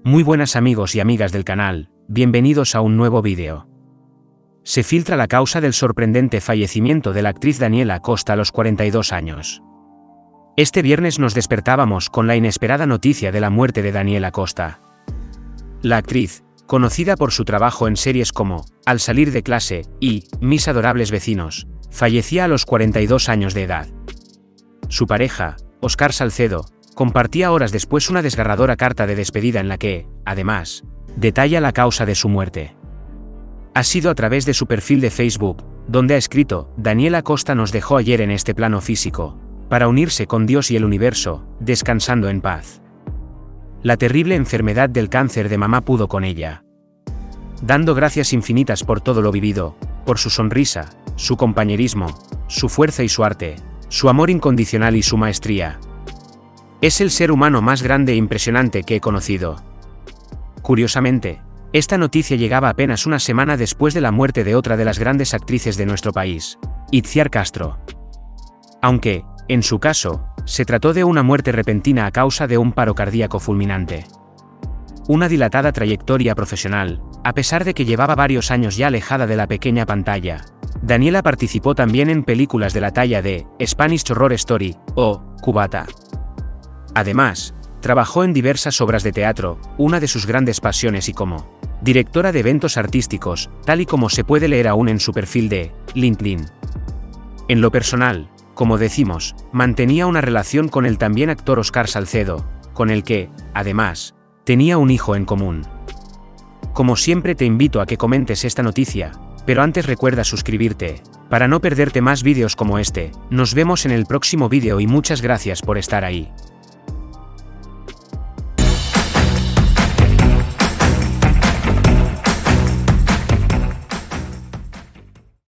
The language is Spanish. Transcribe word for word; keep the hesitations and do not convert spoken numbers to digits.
Muy buenas amigos y amigas del canal, bienvenidos a un nuevo vídeo. Se filtra la causa del sorprendente fallecimiento de la actriz Daniela Costa a los cuarenta y dos años. Este viernes nos despertábamos con la inesperada noticia de la muerte de Daniela Costa. La actriz, conocida por su trabajo en series como Al salir de clase y Mis adorables vecinos, fallecía a los cuarenta y dos años de edad. Su pareja, Óscar Salcedo, compartía horas después una desgarradora carta de despedida en la que, además, detalla la causa de su muerte. Ha sido a través de su perfil de Facebook, donde ha escrito: Daniela Costa nos dejó ayer en este plano físico, para unirse con Dios y el universo, descansando en paz. La terrible enfermedad del cáncer de mama pudo con ella. Dando gracias infinitas por todo lo vivido, por su sonrisa, su compañerismo, su fuerza y su arte, su amor incondicional y su maestría. Es el ser humano más grande e impresionante que he conocido. Curiosamente, esta noticia llegaba apenas una semana después de la muerte de otra de las grandes actrices de nuestro país, Itziar Castro. Aunque, en su caso, se trató de una muerte repentina a causa de un paro cardíaco fulminante. Una dilatada trayectoria profesional, a pesar de que llevaba varios años ya alejada de la pequeña pantalla, Daniela participó también en películas de la talla de Spanish Horror Story o Cubata. Además, trabajó en diversas obras de teatro, una de sus grandes pasiones, y como directora de eventos artísticos, tal y como se puede leer aún en su perfil de LinkedIn. En lo personal, como decimos, mantenía una relación con el también actor Óscar Salcedo, con el que, además, tenía un hijo en común. Como siempre te invito a que comentes esta noticia, pero antes recuerda suscribirte, para no perderte más vídeos como este. Nos vemos en el próximo vídeo y muchas gracias por estar ahí.